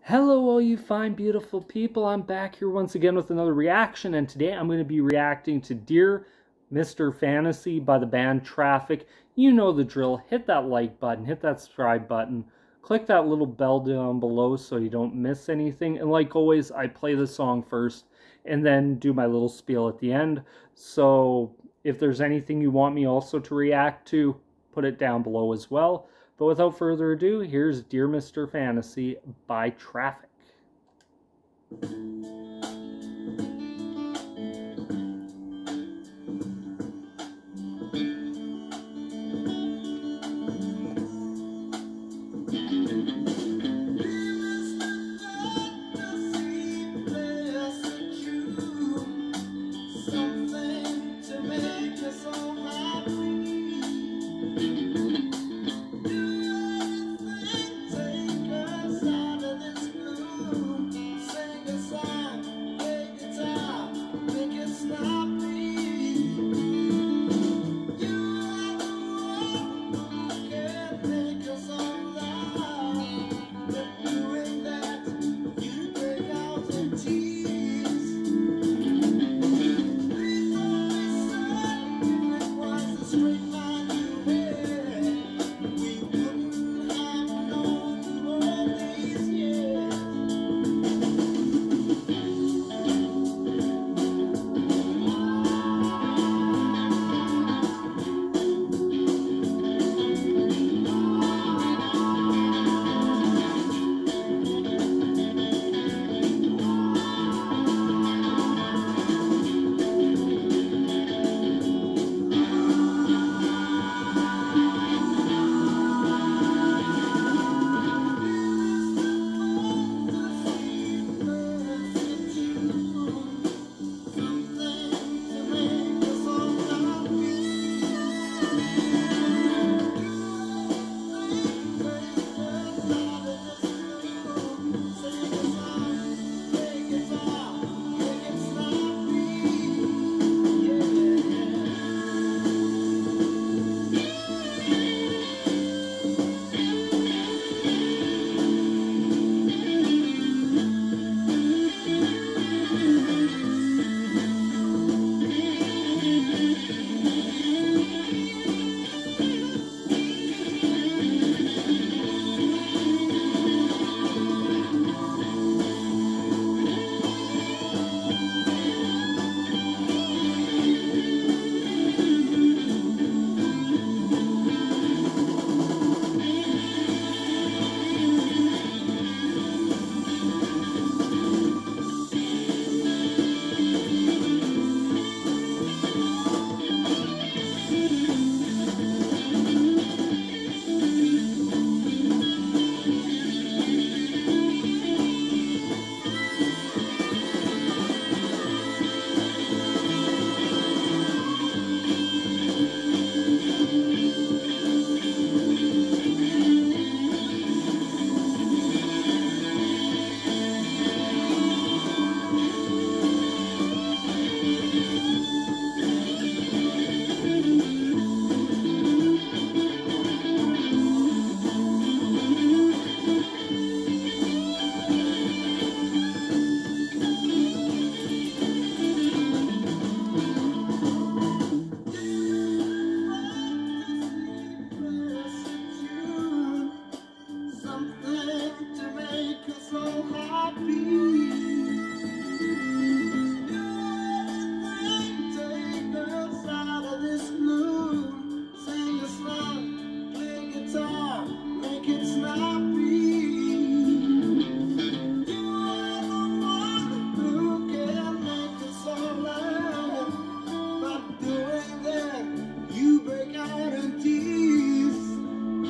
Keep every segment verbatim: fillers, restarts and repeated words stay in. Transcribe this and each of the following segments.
Hello all you fine beautiful people, I'm back here once again with another reaction, and today I'm going to be reacting to Dear Mister Fantasy by the band Traffic. You know the drill, hit that like button, hit that subscribe button, click that little bell down below so you don't miss anything, and like always I play the song first and then do my little spiel at the end. So if there's anything you want me also to react to, put it down below as well. But without further ado, here's Dear Mister Fantasy by Traffic.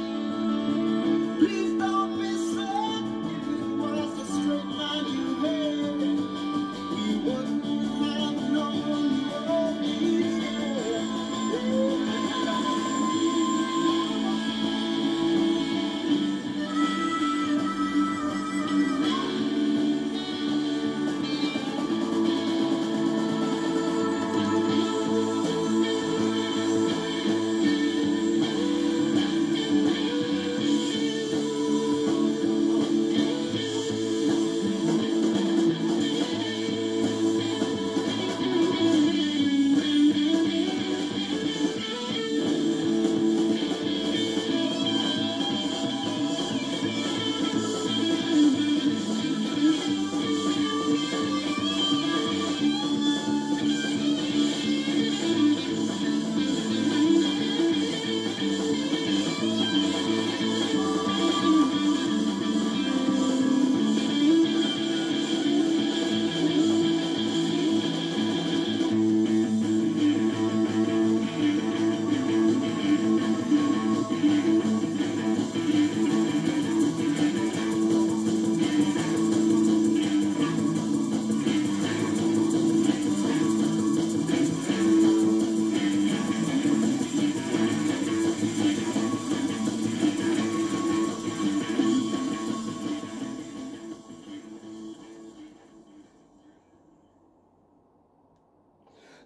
Please don't be sad if it was a straight line you had.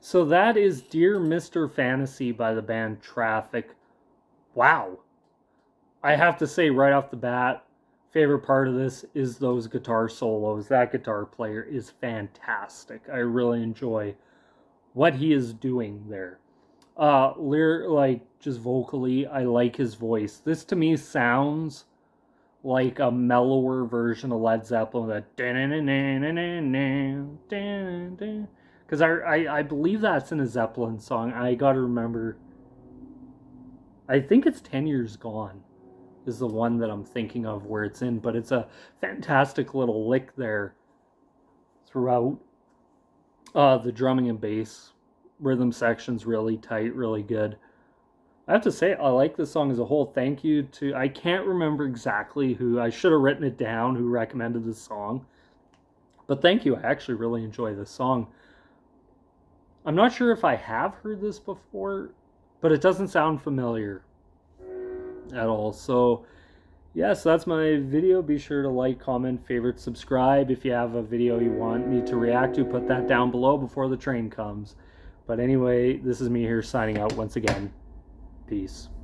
So that is Dear Mister Fantasy by the band Traffic. Wow. I have to say right off the bat, favorite part of this is those guitar solos. That guitar player is fantastic. I really enjoy what he is doing there. Uh, lyric, like, just vocally, I like his voice. This to me sounds like a mellower version of Led Zeppelin. That because I, I I believe that's in a Zeppelin song. I gotta remember. I think it's ten Years Gone is the one that I'm thinking of where it's in, but it's a fantastic little lick there throughout. Uh, the drumming and bass rhythm section's really tight, really good. I have to say, I like this song as a whole. Thank you to, I can't remember exactly who, I should have written it down, who recommended this song. But thank you, I actually really enjoy this song. I'm not sure if I have heard this before, but it doesn't sound familiar at all. So, yeah, so that's my video. Be sure to like, comment, favorite, subscribe. If you have a video you want me to react to, put that down below before the train comes. But anyway, this is me here signing out once again. Peace.